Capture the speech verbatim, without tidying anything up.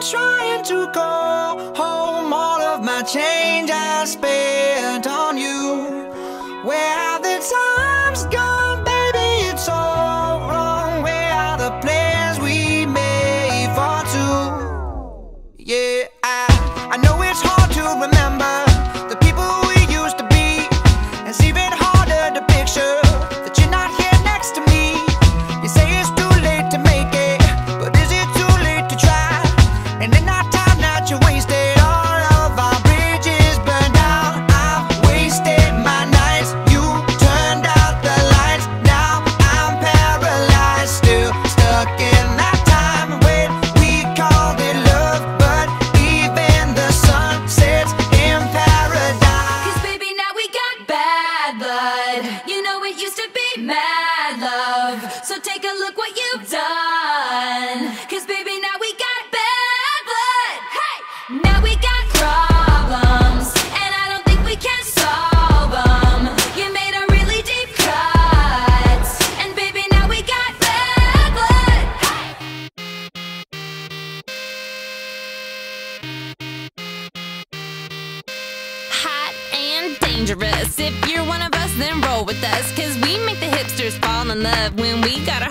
trying to go home. All of my change I spent on you. Where have the times gone, baby? It's all wrong. Where are the plans we made for two? Yeah, I, I know it's hard to remember the people we used to be. It's even harder to picture that you're not here next to me. You say it's too late to make it, but is it too late to try? And in that time that you wasted, all of our bridges burned down. I've wasted my nights, you turned out the lights. Now I'm paralyzed, still stuck in that time when we called it love. But even the sun sets in paradise. 'Cause baby, now we got bad blood. You know it used to be mad love. So take a look what you've done. 'Cause baby, now we got bad blood. Hey! Now we got problems, and I don't think we can solve them. You made a really deep cut, and baby, now we got bad blood. Hey! Hot and dangerous. If you're one of us, then roll with us, 'cause we make the hipsters fall in love when we got our